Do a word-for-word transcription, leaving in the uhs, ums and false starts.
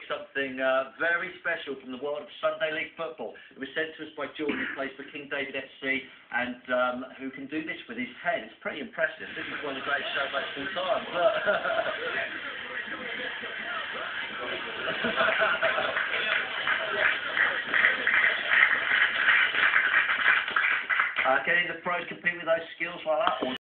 something uh, very special from the world of Sunday League football. It was sent to us by Jordan, who plays for King David F C, and um, who can do this with his head. It's pretty impressive. This is one of the great showboats of all time. Look. uh, getting the pros compete with those skills like that.